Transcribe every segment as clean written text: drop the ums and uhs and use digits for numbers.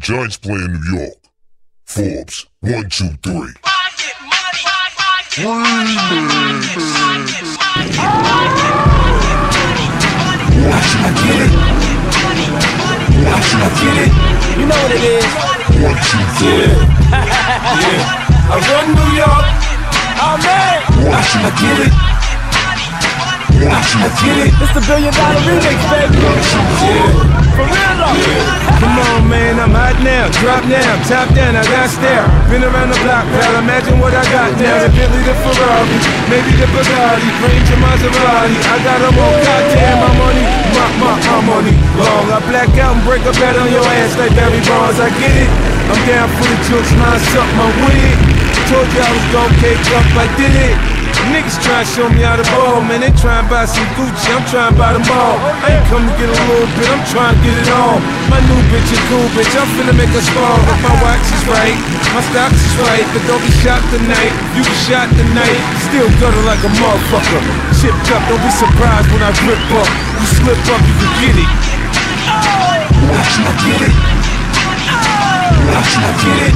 Giants play in New York. Forbes, 1, 2, 3. Once I get it. I get it. You know what it is. 1, 2, 3. Yeah. I run New York. Oh man. I get it. I get it. It's the $1 billion remix, baby. Yeah. For real though. Yeah. Come on, man, I'm hot now. Drop now, top down, I got stare. Been around the block, pal. Imagine what I got now. The Bentley, the Ferrari, maybe the Bugatti, Range of Maserati. I got them all, goddamn, I'm on it. I'm on it long. I black out and break a bat on your ass like Barry Bonds. I get it. I'm down for the jokes, line something, I'm with it. Told you I was gon' cake up, I did it. Niggas tryna show me how to ball, man. They tryna buy some Gucci, I'm tryna buy them all. I ain't come to get a little bit, I'm tryna get it all. My new bitch is cool, bitch, I'm finna make a spar. If my watch is right, my stocks is right. But don't be shot tonight, you get shot tonight. Still gutter like a motherfucker. Chipped up, don't be surprised when I rip up. You slip up, you can get it. Watch you get it. Watch you get it.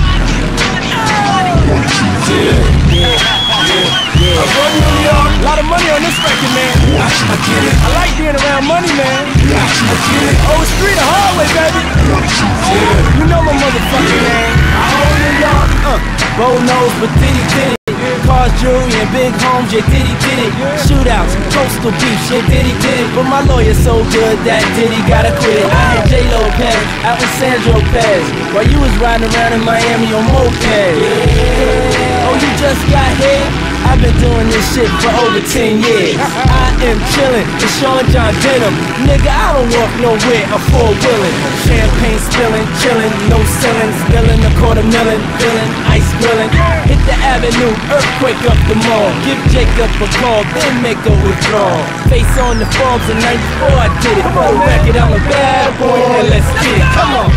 I run New York, a lot of money on this record, man. I get it. I like being around money, man. I get it. Oh, it's street, the hallway, baby. You know my motherfucking name. I own New York. Bold nose, but titty. Cars, jewelry, and big homes, yeah, did it. Shootouts, coastal beef, yeah, did it. But my lawyer's so good that Diddy gotta quit it. I had J. Lopez, out with Sandro Pez, while you was riding around in Miami on moped. Oh, you just got hit? I've been doing this shit for over 10 years. I am chillin', it's Sean John Denim. Nigga, I don't walk nowhere, I'm four-wheelin'. Champagne spillin', chillin', no ceiling. Spillin' a $250,000, feelin', ice grillin'. Hit the avenue, earthquake up the mall. Give Jacob a call, then make a withdrawal. Face on the Forbes in 94, I did it. No record, I'm a bad boy, and let's get it. Come on.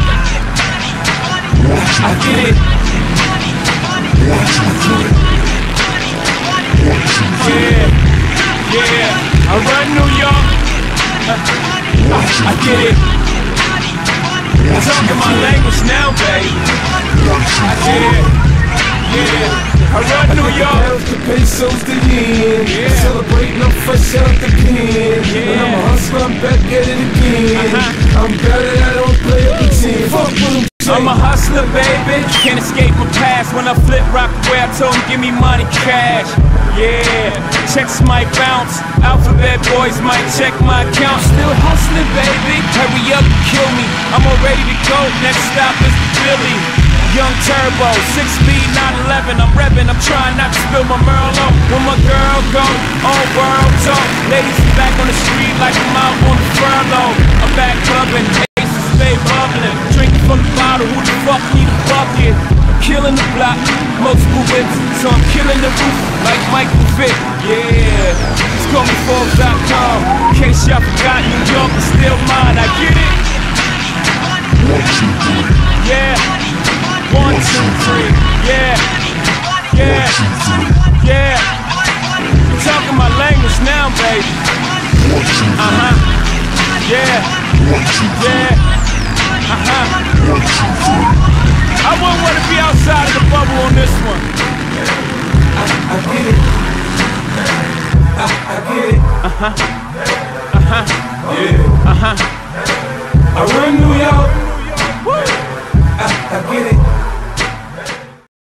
I get it. Yeah, I run New York. I get it. I'm talking my language now, babe. I get it. Yeah, I run New York. The pesos, the yen. Celebrating, I'm fresh out the pen. When I'm a hustler, I'm back at it again. I'm better, I don't play up pretend. Fuck with them. I'm a hustler, baby. Can't escape my past. When I flip rock away, I told him, give me money, cash. Yeah, checks might bounce. Alphabet boys might check my account. Still hustling, baby. Hurry up and kill me. I'm all ready to go. Next stop is Philly. Young Turbo, 6-speed, 911. I'm revving, I'm trying not to spill my Merlot. When my girl go, all world talk. Ladies is back on the street like I'm out on the furlough. I'm back clubbing, aces stay bubbling. Drinking from the bottle, who the fuck need a bucket? I'm killing the block, multiple whips. So I'm killing the roof like Michael Vick. Yeah, just call me Forbes.com. In case y'all forgot, New York is still mine. I get it. Yeah. 1, 2, 3, yeah. You're talking my language now, baby. Yeah. I wouldn't want to be outside of the bubble on this one. I get it. I get it. Yeah.